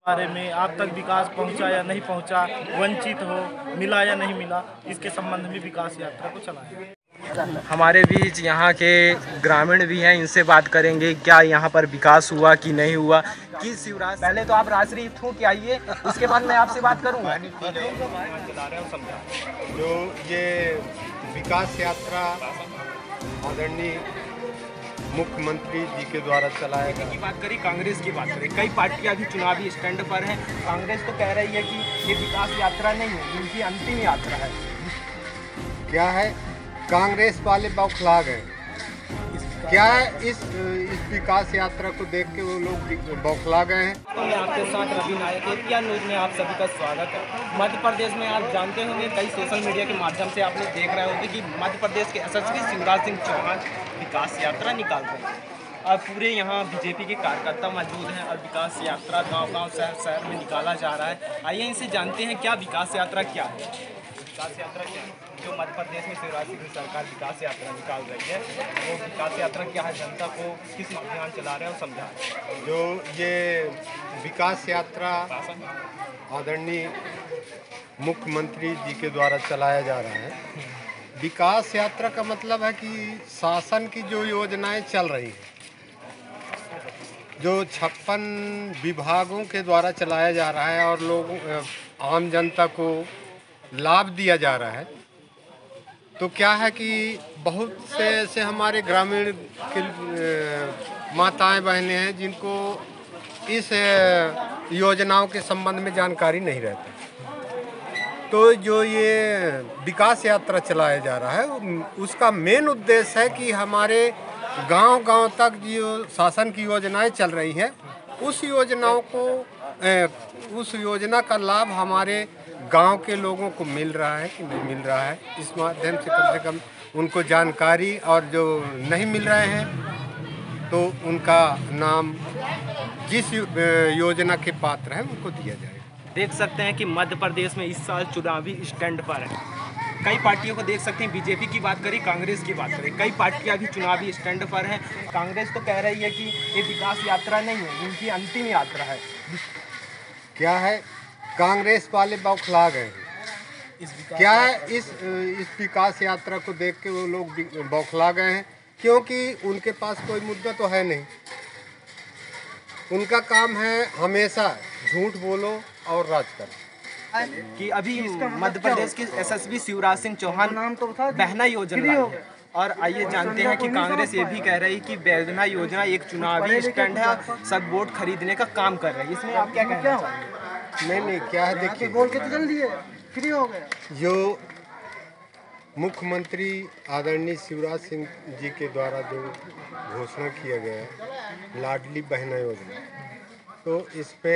बारे में आप तक विकास पहुंचा या नहीं पहुंचा, वंचित हो, मिला या नहीं मिला, इसके संबंध में विकास यात्रा को चलाया। हमारे बीच यहाँ के ग्रामीण भी हैं, इनसे बात करेंगे क्या यहाँ पर विकास हुआ कि नहीं हुआ। कि शिवराज, पहले तो आप राजश्री थू के आइए, उसके बाद मैं आपसे बात करूँगा। जो ये विकास यात्रा आदरणीय मुख्यमंत्री जी के द्वारा चलाया गया की बात करी, कांग्रेस की बात करें, कई पार्टियां भी चुनावी स्टैंड पर हैं। कांग्रेस तो कह रही है कि ये विकास यात्रा नहीं है, इनकी अंतिम यात्रा है। क्या है, कांग्रेस वाले बौखला गए। क्या है, इस विकास यात्रा को देख के वो लोग बौखला गए हैं। तो मैं आपके साथ रवि नायक, एपीआर न्यूज़ में आप सभी का स्वागत है। मध्य प्रदेश में आप जानते होंगे, कई सोशल मीडिया के माध्यम से आप लोग देख रहे होंगे कि मध्य प्रदेश के यशस्वी शिवराज सिंह चौहान विकास यात्रा निकाल रहे हैं और पूरे यहाँ बीजेपी के कार्यकर्ता मौजूद हैं और विकास यात्रा गांव-गांव शहर में निकाला जा रहा है। आइए इनसे जानते हैं क्या विकास यात्रा क्या है। विकास यात्रा क्या है जो मध्य प्रदेश में शिवराज सिंह सरकार विकास यात्रा निकाल रही है, वो विकास यात्रा क्या है, जनता को किस अभियान चला रहे हैं और समझा रहे हैं। जो ये विकास यात्रा आदरणीय मुख्यमंत्री जी के द्वारा चलाया जा रहा है, विकास यात्रा का मतलब है कि शासन की जो योजनाएं चल रही हैं, जो 56 विभागों के द्वारा चलाया जा रहा है और लोगों आम जनता को लाभ दिया जा रहा है, तो क्या है कि बहुत से ऐसे हमारे ग्रामीण के माताएं बहनें हैं जिनको इस योजनाओं के संबंध में जानकारी नहीं रहती। तो जो ये विकास यात्रा चलाया जा रहा है, उसका मेन उद्देश्य है कि हमारे गांव-गांव तक जो शासन की योजनाएं चल रही हैं, उस योजनाओं को उस योजना का लाभ हमारे गांव के लोगों को मिल रहा है कि नहीं मिल रहा है, इस माध्यम से कम उनको जानकारी, और जो नहीं मिल रहे हैं तो उनका नाम जिस योजना के पात्र हैं उनको दिया जाएगा। देख सकते हैं कि मध्य प्रदेश में इस साल चुनावी स्टैंड पर है। कई पार्टियों को देख सकते हैं, बीजेपी की बात करें, कांग्रेस की बात करें, कई पार्टियां भी चुनावी स्टैंड पर हैं। कांग्रेस तो कह रही है कि ये विकास यात्रा नहीं है, इनकी अंतिम यात्रा है। क्या है, कांग्रेस वाले बौखला गए हैं। क्या है, इस विकास यात्रा को देख के वो लोग बौखला गए हैं, क्योंकि उनके पास कोई मुद्दा तो है नहीं। उनका काम है हमेशा झूठ बोलो और राज करो। कि अभी मध्य प्रदेश के यशस्वी शिवराज सिंह चौहान बहना योजना लाई है, और आइए जानते हैं कि कांग्रेस ये भी कह रही है कि बहना योजना एक चुनावी स्टैंड है, सब वोट खरीदने का काम कर रही है। इसमें आप क्या कहना चाहेंगे? नहीं, क्या है, देखिए, बोल के तो जल्दी है, फ्री हो गया। जो मुख्यमंत्री आदरणीय शिवराज सिंह जी के द्वारा जो घोषणा किया गया है, लाडली बहना योजना, तो इस पे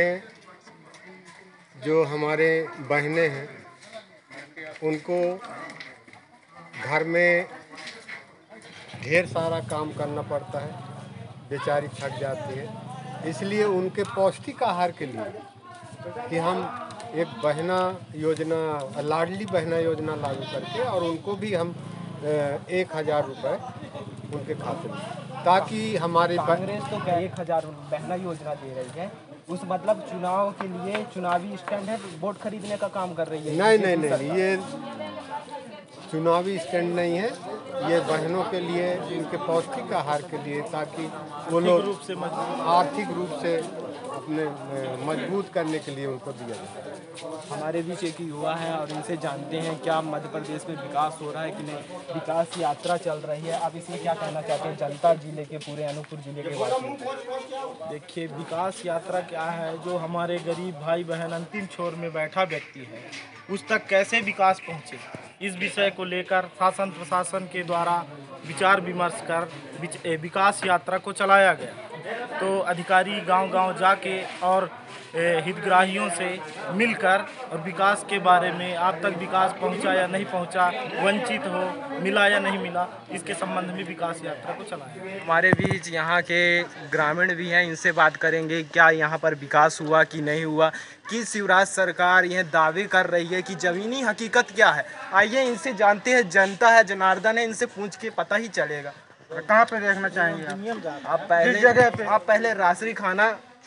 जो हमारे बहनें हैं उनको घर में ढेर सारा काम करना पड़ता है, बेचारी थक जाती है। इसलिए उनके पौष्टिक आहार के लिए कि हम एक बहना योजना, लाडली बहना योजना लागू करके, और उनको भी हम 1000 रुपये उनके खाते में, ताकि हमारे कांग्रेस तो 1000 बहना योजना दे रही है, उस मतलब चुनाव के लिए चुनावी स्टैंड है, वोट खरीदने का काम कर रही है। नहीं, ये चुनावी स्टैंड नहीं है, ये बहनों के लिए, इनके पौष्टिक आहार के लिए, ताकि वो लोग आर्थिक रूप से अपने मजबूत करने के लिए उनको दिया जाए। हमारे बीच एक युवा है और इनसे जानते हैं क्या मध्य प्रदेश में विकास हो रहा है कि नहीं, विकास यात्रा चल रही है। आप इसमें क्या कहना चाहते हैं जनता जिले के, पूरे अनूपपुर जिले के बारे में? देखिए, विकास यात्रा क्या है, जो हमारे गरीब भाई बहन अंतिम छोर में बैठा व्यक्ति है, उस तक कैसे विकास पहुँचे, इस विषय को लेकर शासन प्रशासन के द्वारा विचार विमर्श कर विकास यात्रा को चलाया गया। तो अधिकारी गांव-गांव जाके और हितग्राहियों से मिलकर और विकास के बारे में आप तक विकास पहुंचा या नहीं पहुंचा, वंचित हो, मिला या नहीं मिला, इसके संबंध में विकास यात्रा को चलाया। हमारे बीच यहाँ के ग्रामीण भी हैं, इनसे बात करेंगे क्या यहाँ पर विकास हुआ कि नहीं हुआ। कि शिवराज सरकार यह दावे कर रही है कि ज़मीनी हकीकत क्या है, आइए इनसे जानते हैं। जनता है, जनार्दन है, इनसे पूछ के पता ही चलेगा। कहाँ पे देखना चाहेंगे आप पहले राजश्री खाना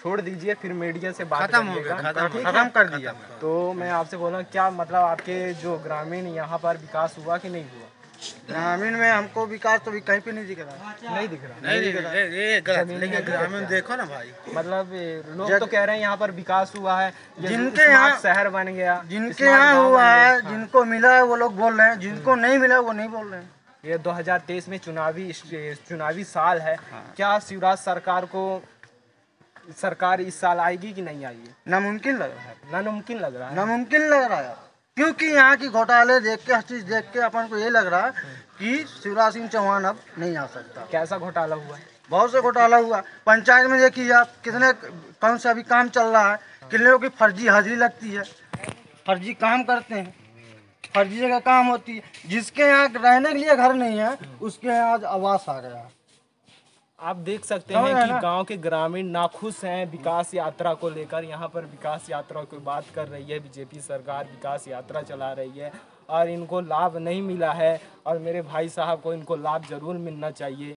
छोड़ दीजिए, फिर मीडिया से बात खत्म हो गया, करिएगा, ठीक है? खत्म कर दिया। तो मैं आपसे बोल रहा हूँ, क्या मतलब आपके जो ग्रामीण यहाँ पर विकास हुआ कि नहीं हुआ? ग्रामीण में हमको विकास तो भी कहीं पे नहीं दिख रहा। नहीं दिख रहा। नहीं ये गलत, लेकिन ग्रामीण देखो ना भाई, मतलब लोग तो कह रहे हैं यहाँ पर विकास हुआ है, ये जिनके स्मार्ट यहाँ- शहर बन गया, जिनके स्मार्ट यहाँ गांव हुआ बन गया। है, जिनको मिला है वो लोग बोल रहे हैं, जिनको नहीं मिला वो नहीं बोल रहे हैं। ये 2023 में चुनावी साल है, क्या शिवराज सरकार इस साल आएगी कि नहीं आएगी? नामुमकिन लग रहा है, नामुमकिन लग रहा है। नामुमकिन लग रहा है, क्योंकि यहाँ की घोटाले देख के, हर चीज देख के अपन को ये लग रहा है कि शिवराज सिंह चौहान अब नहीं आ सकता। कैसा घोटाला हुआ है? बहुत से घोटाला हुआ। पंचायत में देखिए आप, कितने कौन सा अभी काम चल रहा है, कितने लोगों की फर्जी हाजिरी लगती है, फर्जी काम करते हैं, फर्जी जगह काम होती है। जिसके यहाँ रहने के लिए घर नहीं है, उसके यहाँ आज आवास आ गया है। आप देख सकते समझ हैं रहे कि हैं ना? गांव के ग्रामीण नाखुश हैं विकास यात्रा को लेकर। यहाँ पर विकास यात्रा की बात कर रही है बीजेपी सरकार, विकास यात्रा चला रही है और इनको लाभ नहीं मिला है, और मेरे भाई साहब को इनको लाभ जरूर मिलना चाहिए।